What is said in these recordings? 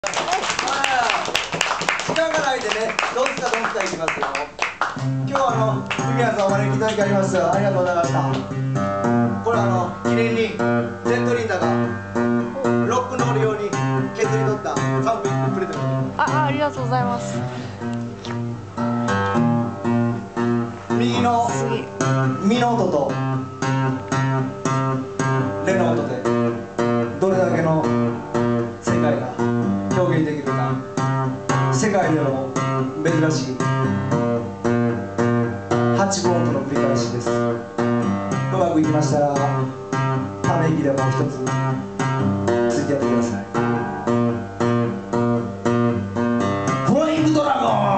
時間がないんでね、どんつかどんつかいきますよ。今日はフミヤさんお招きいただきあります。ありがとうございました。これ記念にセントリンダがロックノール用に削り取ったサンドイッチプレゼント。 ありがとうございます。 右のミの音とレの音でどれだけの世界が表現できるか、世界でも珍しい8分音の繰り返しです。うまくいきましたらため息でもう一つついてやってください。フライングドラゴン。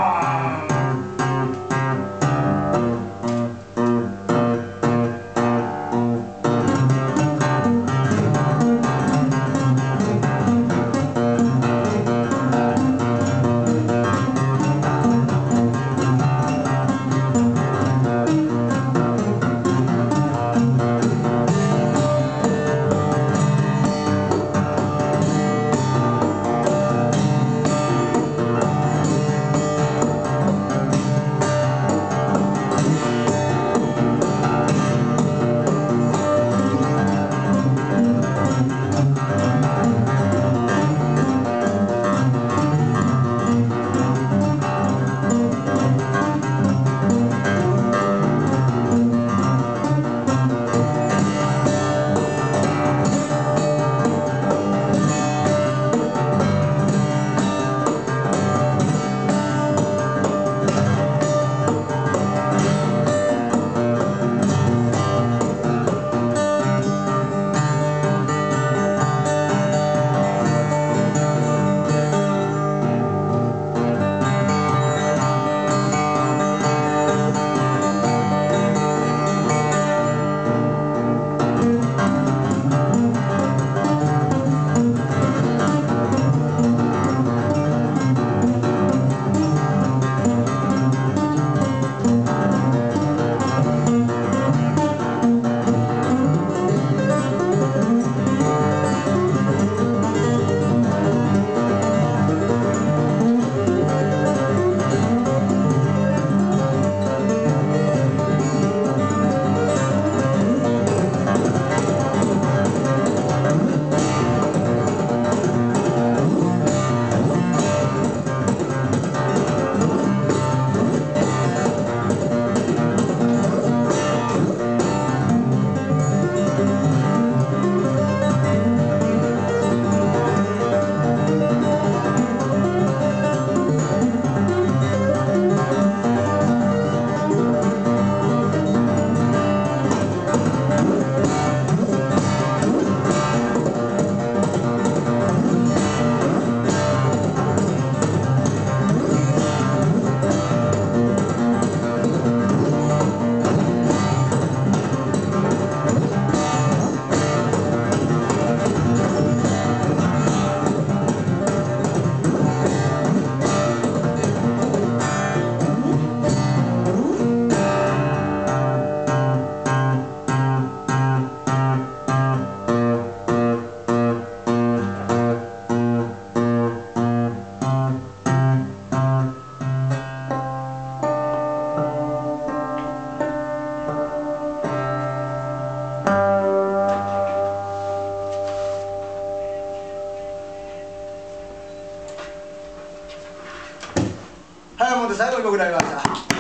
早いもんで最後に僕なりました。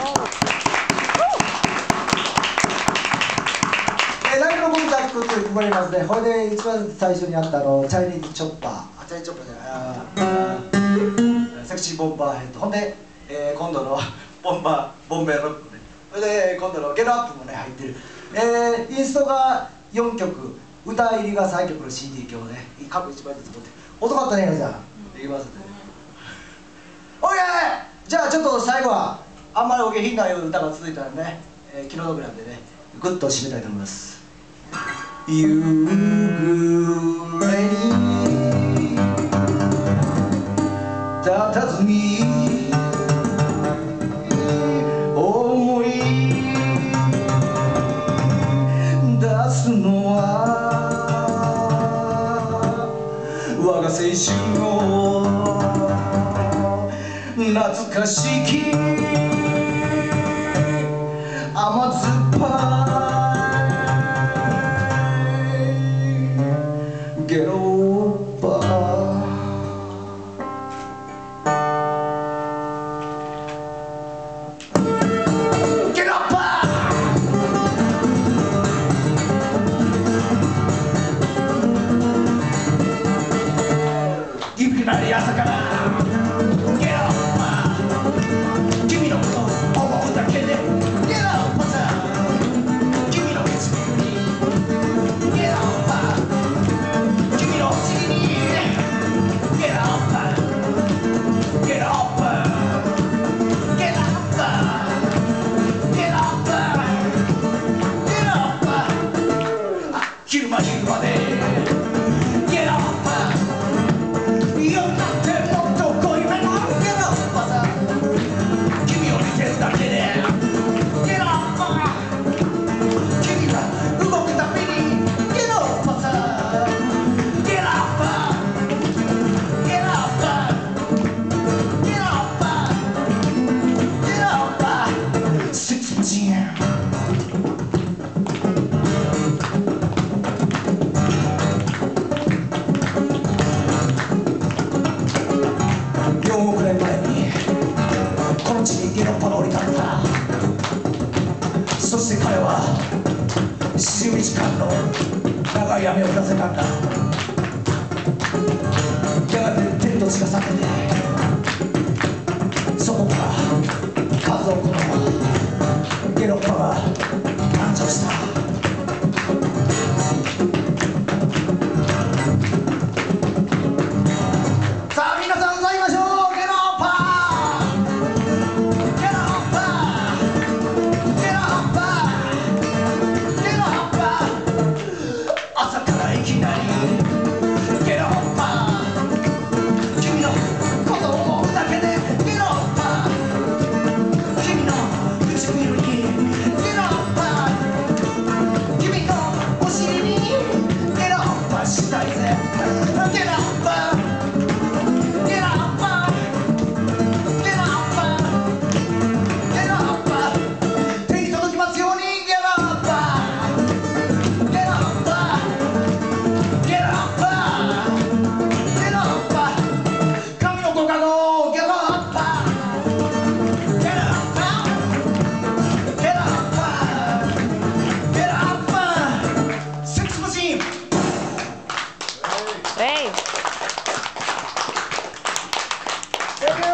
ライブのコンタクトって配りますね。これで一番最初にあったチャイニーズチョッパー、チャイニーズチョッパーじゃない、セクシーボンバーヘッド、ほんで、今度のボンベロックね、それで今度のゲロアップもね入ってる、インストが4曲、歌入りが3曲の CD 今日ね各1枚ずつ持って遅かったね。じゃあできますんで、おいじゃあちょっと最後はあんまりお下品な歌が続いたらね、気の毒なんでねグッと締めたいと思います。夕暮れに佇み思い出すのは我が青春の懐かしき甘酸っぱいゲロッパゲロッパいきなり朝からゲロッパ君のこと思うだけでゲロッパさ君の唇にゲロッパ君のお尻にゲロッパゲロッパゲロッパゲロッパゲロッパ昼間昼間でゲロッパ夜になってもっと濃いめのゲロッパさ君を見てるだけでゲロッパ君が動くたびにゲロッパさゲロッパゲロッパゲロッパゲロッパセクシーマシン4億年前にこの地にゲロッパが降り立った。そして彼は40日間の長い雨を降らせたんだ。やがて天と地が裂けてそこから数多くのゲロッパが誕生した。さあ皆さん歌いましょう。ゲロッパゲロッパゲロッパゲロッパ朝からいきなりゲロッパ君のことを思うだけでゲロッパ君の唇にゲロッパ君のお尻にゲロッパしたいぜゲロッパゲロッパゲロッパゲロッパ手に届きますようにゲロッパゲロッパゲロッパゲロッパ神のご加護ゲロッパゲロッパゲロッパゲロッパセックスマシーン Hey! Thank you.